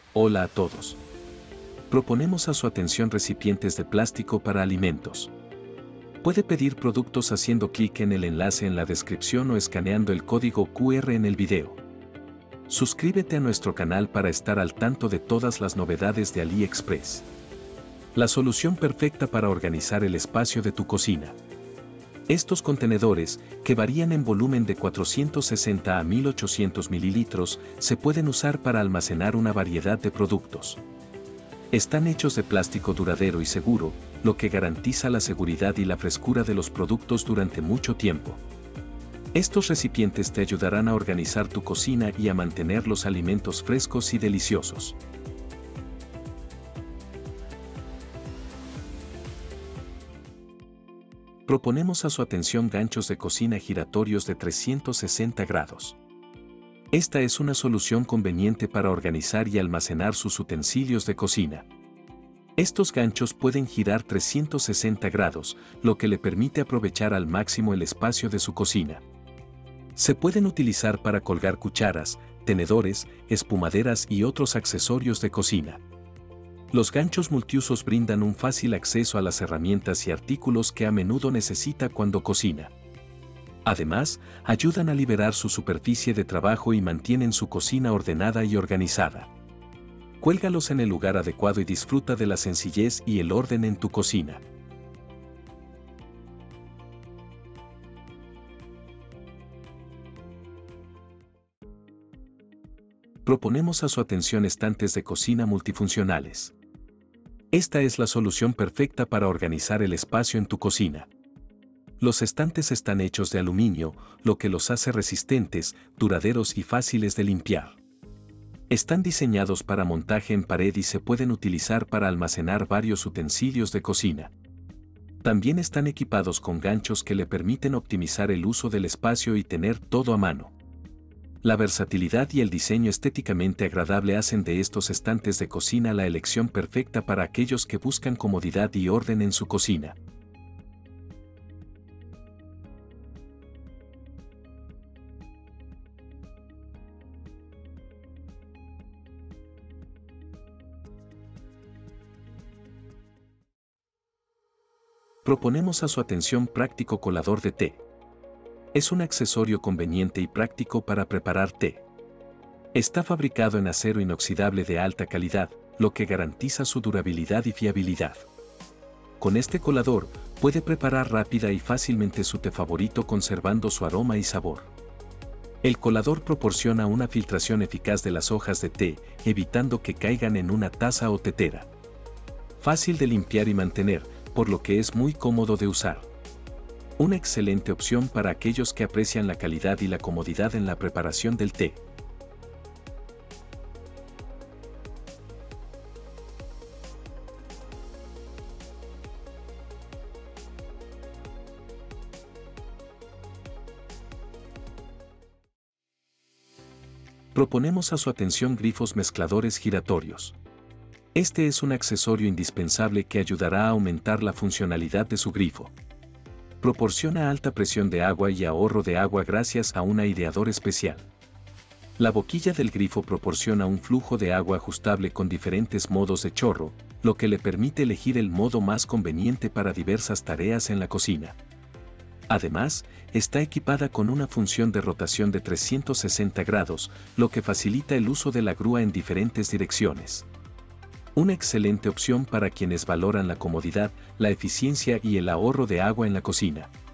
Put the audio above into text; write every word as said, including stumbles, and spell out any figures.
Hola a todos. Proponemos a su atención recipientes de plástico para alimentos. Puede pedir productos haciendo clic en el enlace en la descripción o escaneando el código Q R en el video. Suscríbete a nuestro canal para estar al tanto de todas las novedades de AliExpress. La solución perfecta para organizar el espacio de tu cocina. Estos contenedores, que varían en volumen de cuatrocientos sesenta a mil ochocientos mililitros, se pueden usar para almacenar una variedad de productos. Están hechos de plástico duradero y seguro, lo que garantiza la seguridad y la frescura de los productos durante mucho tiempo. Estos recipientes te ayudarán a organizar tu cocina y a mantener los alimentos frescos y deliciosos. Proponemos a su atención ganchos de cocina giratorios de trescientos sesenta grados. Esta es una solución conveniente para organizar y almacenar sus utensilios de cocina. Estos ganchos pueden girar trescientos sesenta grados, lo que le permite aprovechar al máximo el espacio de su cocina. Se pueden utilizar para colgar cucharas, tenedores, espumaderas y otros accesorios de cocina. Los ganchos multiusos brindan un fácil acceso a las herramientas y artículos que a menudo necesita cuando cocina. Además, ayudan a liberar su superficie de trabajo y mantienen su cocina ordenada y organizada. Cuélgalos en el lugar adecuado y disfruta de la sencillez y el orden en tu cocina. Proponemos a su atención estantes de cocina multifuncionales. Esta es la solución perfecta para organizar el espacio en tu cocina. Los estantes están hechos de aluminio, lo que los hace resistentes, duraderos y fáciles de limpiar. Están diseñados para montaje en pared y se pueden utilizar para almacenar varios utensilios de cocina. También están equipados con ganchos que le permiten optimizar el uso del espacio y tener todo a mano. La versatilidad y el diseño estéticamente agradable hacen de estos estantes de cocina la elección perfecta para aquellos que buscan comodidad y orden en su cocina. Proponemos a su atención práctico colador de té. Es un accesorio conveniente y práctico para preparar té. Está fabricado en acero inoxidable de alta calidad, lo que garantiza su durabilidad y fiabilidad. Con este colador, puede preparar rápida y fácilmente su té favorito conservando su aroma y sabor. El colador proporciona una filtración eficaz de las hojas de té, evitando que caigan en una taza o tetera. Fácil de limpiar y mantener, por lo que es muy cómodo de usar. Una excelente opción para aquellos que aprecian la calidad y la comodidad en la preparación del té. Proponemos a su atención grifos mezcladores giratorios. Este es un accesorio indispensable que ayudará a aumentar la funcionalidad de su grifo. Proporciona alta presión de agua y ahorro de agua gracias a un aireador especial. La boquilla del grifo proporciona un flujo de agua ajustable con diferentes modos de chorro, lo que le permite elegir el modo más conveniente para diversas tareas en la cocina. Además, está equipada con una función de rotación de trescientos sesenta grados, lo que facilita el uso de la grúa en diferentes direcciones. Una excelente opción para quienes valoran la comodidad, la eficiencia y el ahorro de agua en la cocina.